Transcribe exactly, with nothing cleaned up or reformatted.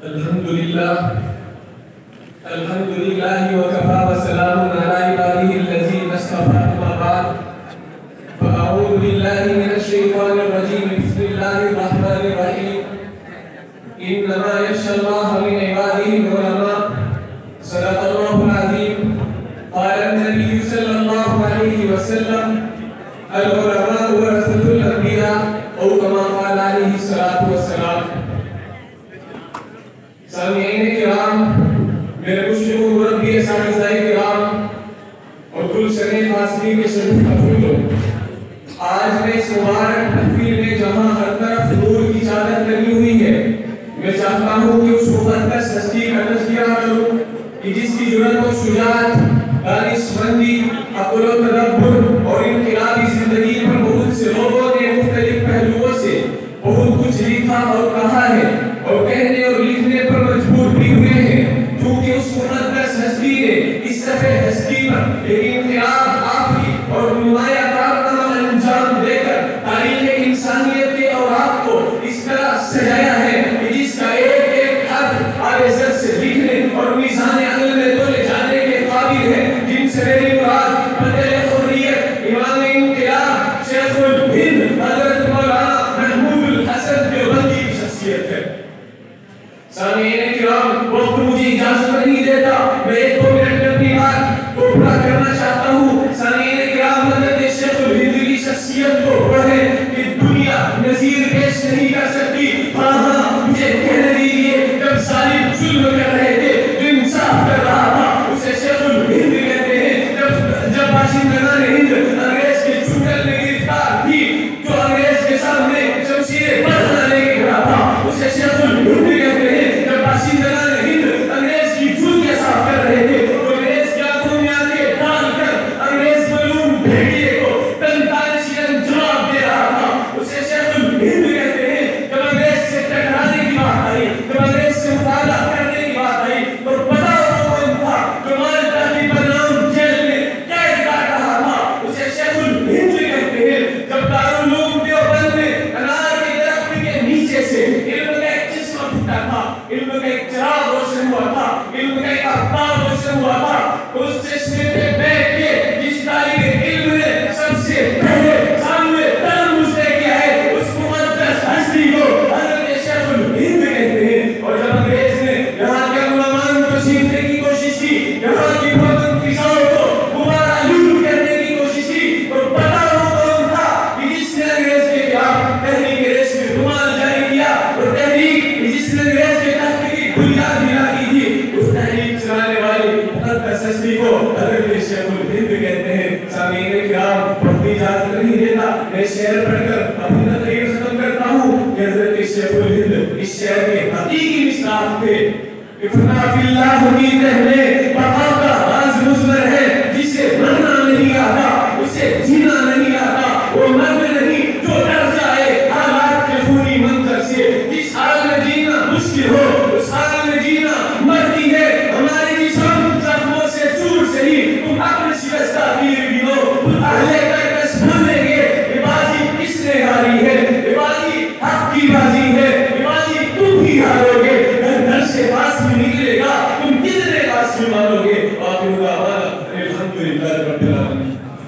الحمد لله الحمد لله وكفى وسلام على عباده الذين اصطفى أما بعد فأعوذ بالله من الشيطان الرجيم بسم الله الرحمن الرحيم إنما يخشى الله من عباده العلماء صدق الله العظيم قال النبي صلى الله عليه وسلم العلماء ورثة الأنبياء أو كما قال عليه الصلاة والسلام. سامعین کرام، میرے مشرق مربی اساتذہ کرام اور کل سنے فاصلی کے شریف افرادوں، آج میں اس مبارک محفل میں جہاں ہر طرف نور کی چادر لگی ہوئی ہے، میں چاہتا ہوں کہ اس مقدس ہستی کا تذکرہ کروں کہ جس کی جرأت و شجاعت، دانش مندی، عقل و تدبر اور انقلابی زندگی پر بہت سے لوگوں نے مختلف پہلوؤں سے بہت کچھ لکھا اور کہا ہے اور کہنے اور لکھنے پر مجبور بھی ہوئے ہیں، کیونکہ اس مقدس ہستی نے اس سفید ہستی پر ایک انقلاب آفری اور نمایاں کارنامہ انجام دے کر تاریخ انسانیت کے اوراق کو اس طرح سجایا ہے کہ جس کا ایک ایک حرف آل زر سے لکھنے اور میزان عقل میں تولے جانے کے قابل ہے، جن سے میری مراد بدل حریت امام انقلاب شیخ الہند حضرت مولانا محمود الحسن دیوبندی کی شخصیت ہے۔ سامعین کرام، وقت مجھے اجازت نہیں دیتا، میں ایک دو منٹ میں اپنی بات کو پورا کرنا چاہتا ہوں۔ سامعین کرام، حضرت شیخ الہند کی شخصیت کو پڑھیں کہ دنیا نظیر پیش نہیں کر سکتی۔ ہاں ہاں مجھے کہنے دیجیے، جب ظالم ظلم کر رہے تھے جو انصاف کر رہا تھا اسے شیخ الہند کہتے ہیں۔ جب جب باشندگان ہند انگریز کے چنگل میں گرفتار تھی، جو انگریز کے سامنے شمشیر بڑھنا لے کے کھڑا تھا اسے شیخ الہند کہتے ہیں۔ جب باشندگان ہند انگریز کی جوتیاں صاف کر رہے تھے تو انگریز کی آنکھوں میں آنکھیں ڈال کر انگریز ملعون بھیڑیے کو پینتالیس جواب دے رہا تھا اسے شیخ الہند کہتے ہیں۔ جب انگریز سے ٹکرانے کی بات آئی، جب انگریز سے مقابلہ کرنے کی بات آئی تو پتا وہ کون تھا جو مالٹا کی بدنام جیل میں قید کر رہا تھا، اسے شیخ الہند کہتے ہیں۔ جب دارالعلوم دیوبند میں انار کے درخت کے نیچے سے علم کا ایک چشمہ پھوٹا تھا، علم کا ایک چراغ روشن ہوا تھا، علم کا ایک آفتاب روشن ہوا تھا، تو اس چشمے پہ بیٹھ کے جس طالب علم نے سب سے پہلے سامنے ترمز لے کے آئے اس مقدس ہستی کو حضرت شیخ الہند کہتے ہیں۔ اور جب انگریز نے یہاں کے علماء کو چھیننے کی کوشش کی، یہاں کی پرامن فضاؤں کو دوبارہ لوٹ کرنے کی کوشش کی، تو پتا وہ کون تھا کہ جس نے انگریز کے خلاف تحریک ریشمی رومال جاری کیا، اور تحریک جس نے انگریز کے تحت کی بنیاد ملائی تھی، اس تحریک چلانے والی مقدس ہستی کو حضرت شیخ الہند کہتے ہیں۔ سامعین کرام، وقت اجازت نہیں دیتا، میں شعر پڑھ کر اپنی تقریر ختم کرتا ہوں کہ حضرت شیخ الہند اس شعر کے حقیقی مصداق تھے۔ فنا فی اللہ کی تہنے